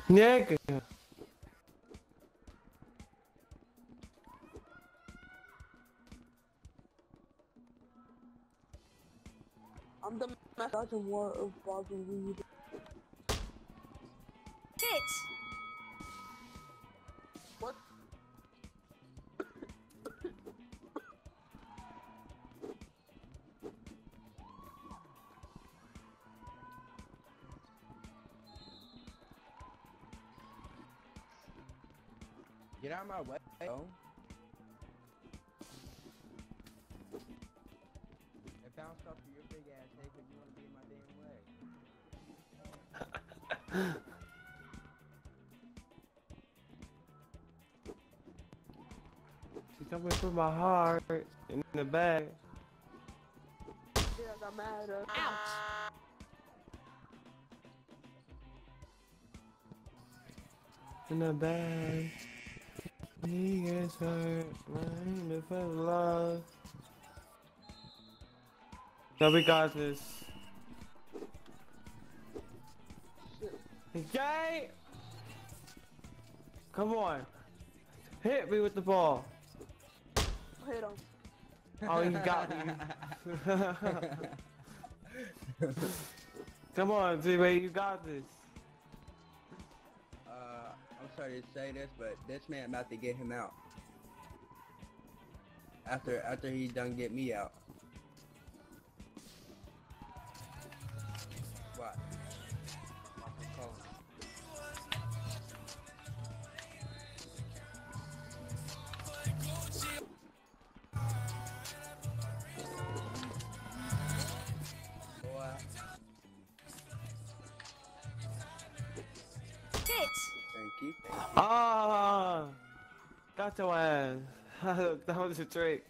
Nigga. I'm the master war of Bobby Weed. Hit! What? Get out of my way. Oh. I found stuff for your big ass head because you want to be in my damn way. She coming for my heart in the bag. Yeah, I got mad. Out! In the bag. He gets hurt. Mine if I love. So we got this. Okay. Come on. Hit me with the ball. Hit him. Oh, he got me. Come on, Z-Way, you got this. I'm sorry to say this, but this man about to get him out. After he done get me out. What? Hit! Thank you. Ah, got your ass. That was a trick.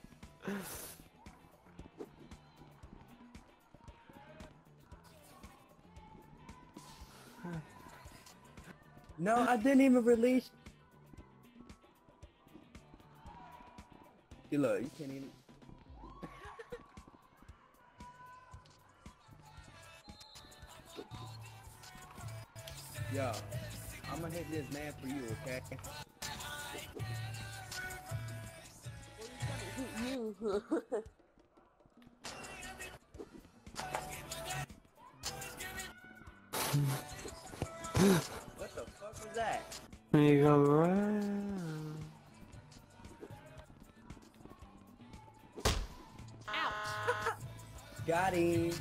No, I didn't even release. You look, you can't even. Yo, I'm gonna hit this man for you, okay? Hit you. What the fuck was that? When you go around. Out! Got him.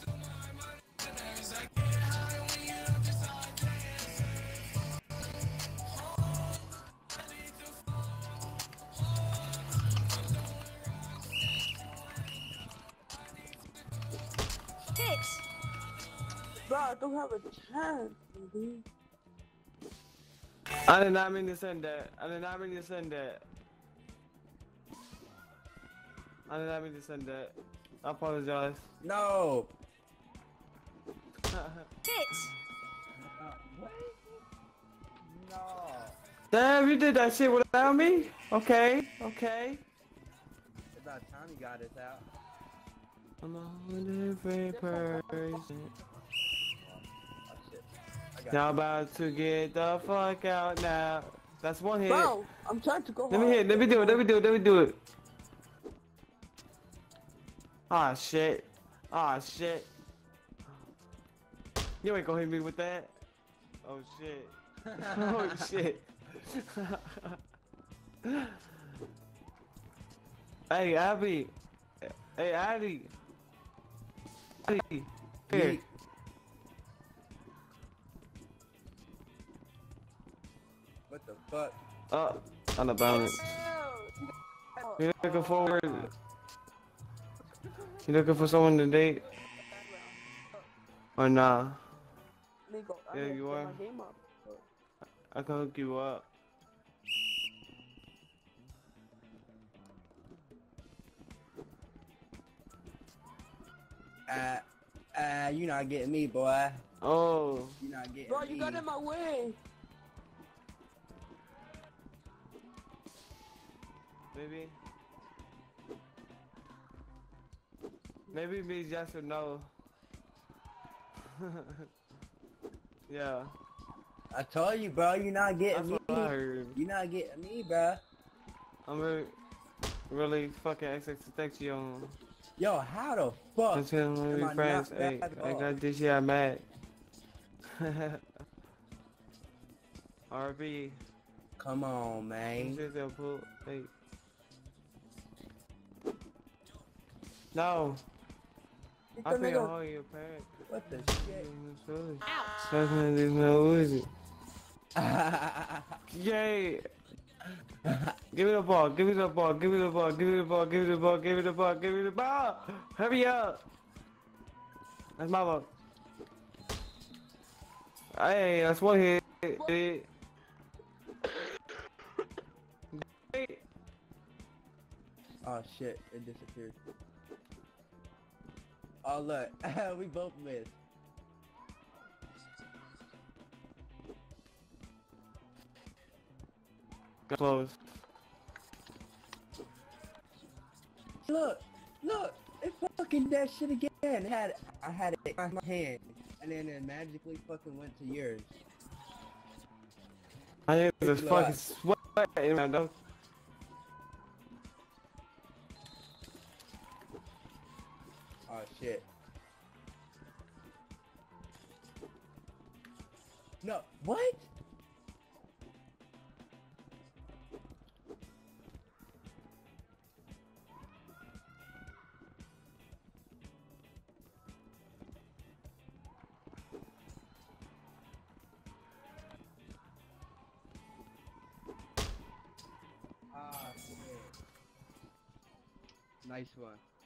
Hit! Bro, I don't have a chance, dude. I did not mean to send that. I did not mean to send that. I did not mean to send that. I apologize. No. Hit! What? No. Damn, you did that shit without me? Okay, okay. It's about time you got us out. I'm a different person. Oh shit. I got Y'all about to get the fuck out now. That's one hit. Bro, I'm trying to go Let me hard. hit. Let me do it. Let me do it. Let me do it. Ah shit. Ah shit. You ain't gonna hit me with that. Oh shit. Oh shit. Hey Abby. Hey Addy. Addy. Here. Yeet. What the fuck? On the balance. You looking forward? You looking for someone to date? Or nah? Nico, I Yeah, need to you get are. my game up. I can hook you up. You not getting me, boy. Oh. You not getting Bro, me. you got in my way. Maybe. Maybe it means yes or no. Yeah. I told you, bro. You're not That's getting what I me. heard. You're not getting me, bro. I'm really fucking XXXTentacion. Yo, how the fuck I'm telling am my I friends, not hey, back I off? got this year mad. RB. Come on, man. Hey. No, Get I the feel nigga. all your parents. What the shit? Ouch. That's when there's no Uzi. Yay! Give me the ball, give me the ball, give me the ball, give me the ball, give me the ball, give me the ball, give me the ball! Hurry up! That's my ball. Hey, that's one hit. Hey. Oh shit, it disappeared. Oh look, we both missed. Close. Look, look, it fucking that shit again. I had it in my hand, and then it magically fucking went to yours. I think it's fucking sweating right now. Oh shit. No, what? Ah, shit. Nice one.